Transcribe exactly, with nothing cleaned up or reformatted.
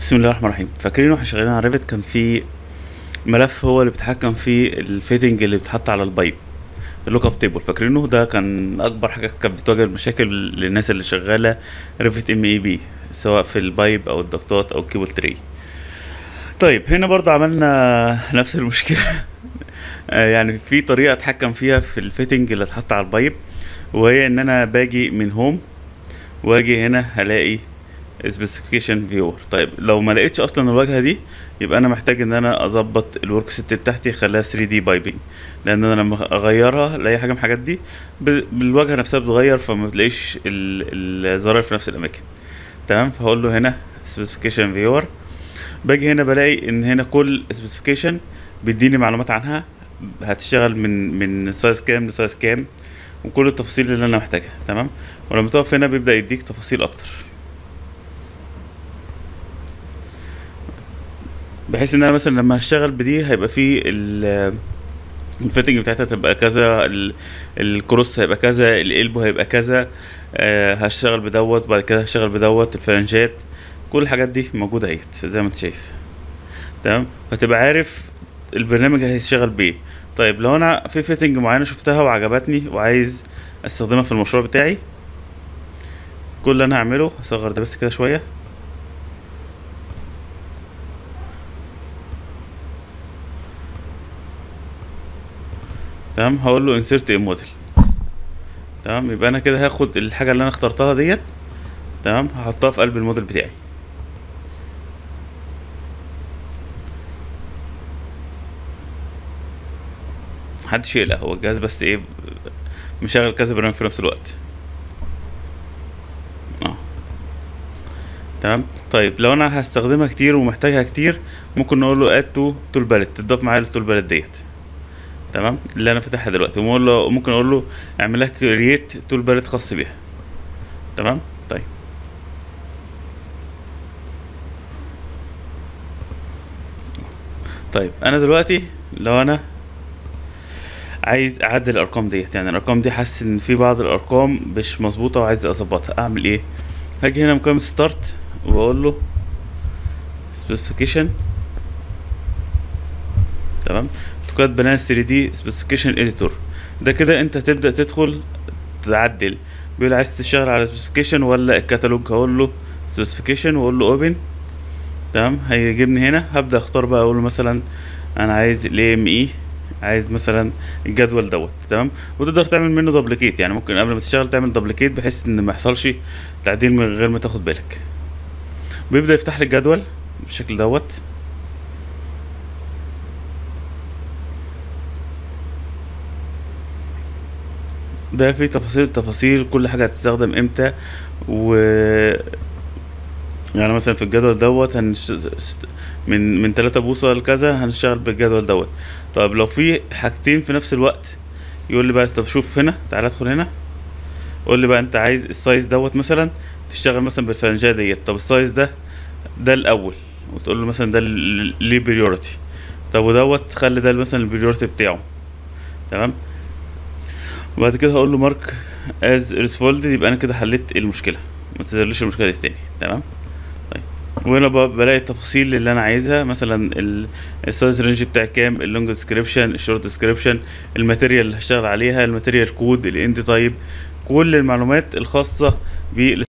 بسم الله الرحمن الرحيم. فاكرين واحنا شغالين على ريفت كان في ملف هو اللي بيتحكم في الفيتنج اللي بيتحط على البايب، اللوك اب تيبل. فاكرينه ده كان اكبر حاجه كانت بتواجه المشاكل للناس اللي شغاله ريفت ام اي بي، سواء في البايب او الضغطات او الكيبل تري. طيب هنا برضه عملنا نفس المشكله. آه، يعني في طريقه اتحكم فيها في الفيتنج اللي اتحط على البايب، وهي ان انا باجي من هوم واجي هنا هلاقي سبيسيفيكيشن فيور. طيب لو ما لقيتش اصلا الواجهه دي، يبقى انا محتاج ان انا اظبط الورك سيت بتاعتي اخليها ثري دي بايبنج، لان انا لما اغيرها لاي حاجه من الحاجات دي ب- بالواجهه نفسها بتتغير، فما بتلاقيش ال- الزراير في نفس الاماكن. تمام، فهقول له هنا سبيسيفيكيشن فيور. باجي هنا بلاقي ان هنا كل سبيسيفيكيشن بيديني معلومات عنها، هتشتغل من من سايز كام لسايز كام، وكل التفاصيل اللي انا محتاجها. تمام، ولما تقف هنا بيبدأ يديك تفاصيل اكتر، بحيث ان انا مثلا لما هشتغل بدي هيبقى في ال- الفيتنج بتاعتها تبقى كذا، ال- الكروس هيبقى كذا، القلب هيبقى كذا. آه هشتغل بدوت، بعد كده هشتغل بدوت الفلانجات. كل الحاجات دي موجوده اهيت زي ما انت شايف. تمام، فتبقى عارف البرنامج هيشتغل بايه. طيب لو انا في فيتنج معينه شفتها وعجبتني وعايز استخدمها في المشروع بتاعي، كل اللي انا هعمله هصغر ده بس كده شويه. تمام، هقول له insert a model. تمام، يبقى انا كده هاخد الحاجه اللي انا اخترتها ديت. تمام، هحطها في قلب الموديل بتاعي. محدش يقلق، هو الجهاز بس ايه، مشغل كذا برنامج في نفس الوقت. اه تمام. طيب لو انا هستخدمها كتير ومحتاجها كتير، ممكن نقول له اد تو تول باليت، تضاف معايا التول باليت ديت. تمام، اللي انا فاتحها دلوقتي، ومقول له ممكن اقول له اعمل لك كرييت تول باليت خاص بيها. تمام. طيب طيب انا دلوقتي لو انا عايز اعدل الارقام ديت، يعني الارقام دي حاسس ان في بعض الارقام مش مظبوطه وعايز اظبطها، اعمل ايه؟ هاجي هنا مكان ستارت واقول له سبيسيفيكيشن. تمام، اوتوكاد بناء ثري دي سبيسيفيكيشن اديتور. ده كده انت تبدا تدخل تعدل. بيقول عايز تشتغل على سبيسيفيكيشن ولا الكتالوج، هقول له سبيسيفيكيشن واقول له اوبن. تمام، هيجيبني هنا، هبدا اختار بقى، اقول له مثلا انا عايز الاي ام اي، عايز مثلا الجدول دوت. تمام، وتقدر تعمل منه دوبليكيت، يعني ممكن قبل ما تشتغل تعمل دوبليكيت بحيث ان ما يحصلش تعديل من غير ما تاخد بالك. بيبدا يفتح لي الجدول بالشكل دوت. ده فيه تفاصيل تفاصيل كل حاجه هتستخدم امتى، و يعني مثلا في الجدول دوت هنش... من من تلاتة بوصة لكذا هنشتغل بالجدول دوت. طب لو في حاجتين في نفس الوقت، يقول لي بقى طب شوف هنا، تعالى ادخل هنا، قول لي بقى انت عايز السايز دوت مثلا تشتغل مثلا بالفلانجيه ديت. طب السايز ده ده الاول، وتقول له مثلا ده ال- ليه بريورتي. طب ودوت خلي ده مثلا البريورتي بتاعه. تمام، وبعد كده هقول له مارك از ريسفولد، يبقى انا كده حليت المشكله، ما تظهرليش المشكله دي تاني. تمام. طيب وهنا ب- بلاقي التفاصيل اللي انا عايزها، مثلا ال- السايز رينج بتاعي كام، اللونج ديسكريبشن، الشورت ديسكريبشن، الماتيريال اللي هشتغل عليها، الماتيريال كود، الاند تايب، كل المعلومات الخاصه بال